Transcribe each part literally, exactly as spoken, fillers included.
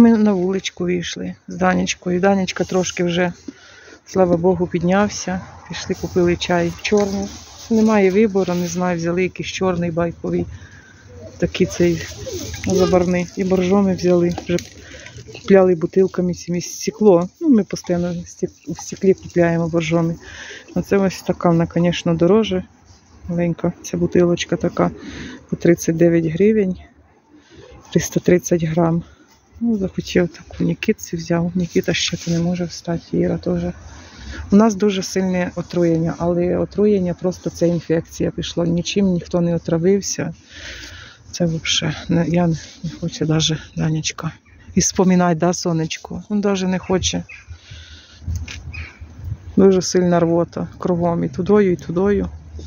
Ми на вуличку вийшли з Данечкою. Данечка трошки вже, слава Богу, піднявся. Пішли, купили чай чорний. Немає вибору, не знаю, взяли якийсь чорний байковий. Такий цей забарний. І боржоми взяли. Вже купляли бутилками стекло. Ну, ми постійно в стеклі купляємо боржоми. Оце ось така вона, звісно, дороже. Маленька ця бутилочка така по тридцять дев'ять гривень. триста тридцять грам. Ну, захотів таку, Нікітці взяв. Нікіта ще то не може встати, Іра теж. У нас дуже сильне отруєння, але отруєння просто це інфекція пішла. Нічим ніхто не отравився. Це взагалі, я не хочу навіть, Данечка. І споминати, да, сонечко? Він навіть не хоче. Дуже сильна рвота кругом. І тудою, і тудою.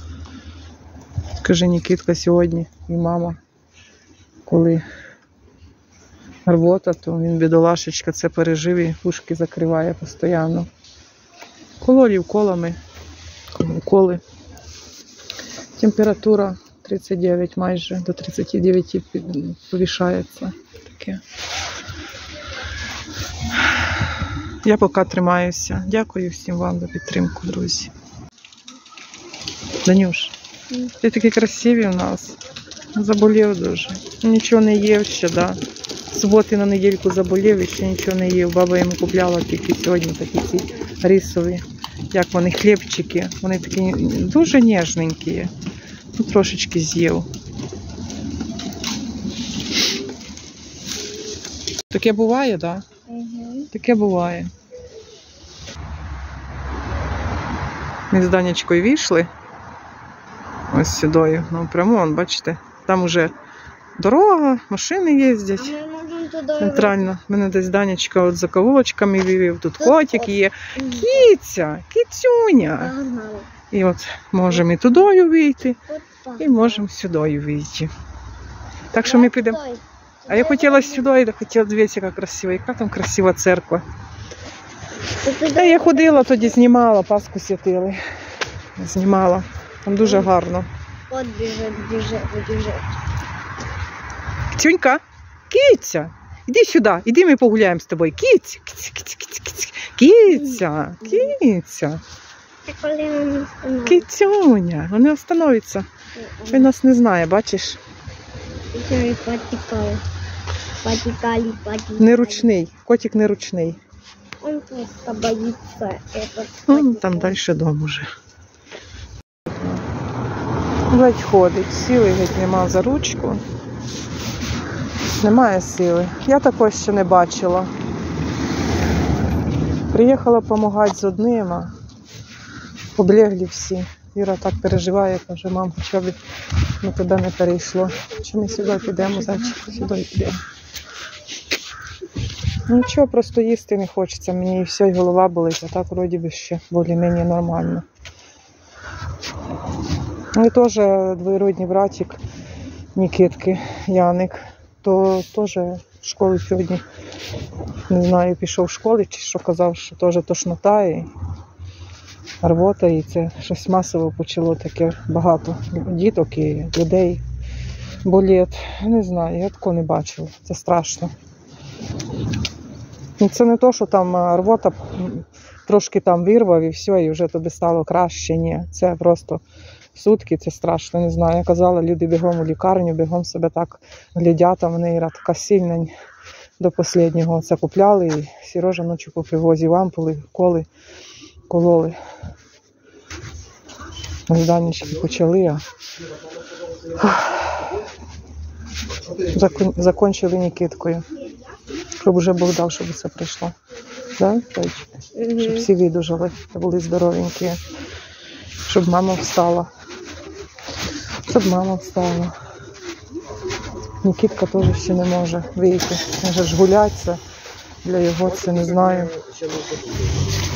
Каже Нікітка сьогодні, і мама, коли рвота, то він, бідолашечка, це пережив і ушки закриває постійно. Кололі уколами, уколи. Температура тридцять дев'ять майже, до тридцяти дев'яти повишається. Таке. Я поки тримаюся. Дякую всім вам за підтримку, друзі. Данюш, ти такі красиві у нас. Заболів дуже. Нічого не їв ще, да. З суботи на недільку заболів і ще нічого не їв. Баба йому купляла тільки сьогодні такі ці рисові. Як вони, хлібчики. Вони такі дуже ніжненькі. Ну, трошечки з'їв. Таке буває, так? Да? Угу. Таке буває. Ми з Данечкою вийшли. Ось сюди. Ну, прямо, вон, бачите, там уже дорога, машини їздять. Центрально. Мене десь Данечка от за кавулочками вивів. Тут котик є. Кіця, кіцюня. І от можемо і туди вийти, і можемо сюди вийти. Так що ми підемо. А я хотіла сюди, я хотіла, дивіться, яка красива. Яка там красива церква. Та я ходила тоді, знімала, Пасху святили. Знімала. Там дуже гарно. От біжить, біжить, біжить. Кіцюнька, кіця, іди сюди, іди ми погуляємо з тобою. Кіця, кіця, кіця, кіця, кіця, кіця. Кіцюня, вони остановиться. Він нас не знає, бачиш? Потікали, потікали, потікали. Неручний, котик неручний. Он просто боїться. Ну, там далі дом уже. Геть ходить, сили геть нема за ручку. Немає сили. Я такого ще не бачила. Приїхала допомагати з одним, а облегли всі. Віра так переживає, каже, мам, хоча б ми туди не перейшло. Чи ми сюди підемо, зайчик, сюди підемо. Нічого, просто їсти не хочеться. Мені і все, і голова болить, а так вроді би ще більш-менш нормально. Ну і теж двоюрідний братик Нікітки, Яник, то теж в школу сьогодні, не знаю, пішов в школу чи що, казав, що теж тошнота і рвота, і це щось масово почало таке багато діток і людей болить. Не знаю, я такого не бачила, це страшно. І це не то, що там рвота трошки там вирвав і все, і вже тобі стало краще, ні, це просто сутки, це страшно, не знаю. Я казала, люди бігом у лікарню, бігом себе так глядять, а в неї така сильна до останнього. Це купляли, і Сережа ночі по привозі ампули, коли, кололи. З Данечки почали, а Закон... закончили Нікіткою. Щоб вже Бог дав, щоб це прийшло. Да? Щоб всі видужали, були здоровенькі. Щоб мама встала. Щоб мама встала. Нікітка теж ще не може вийти. Може ж гуляти, для його це не знаю.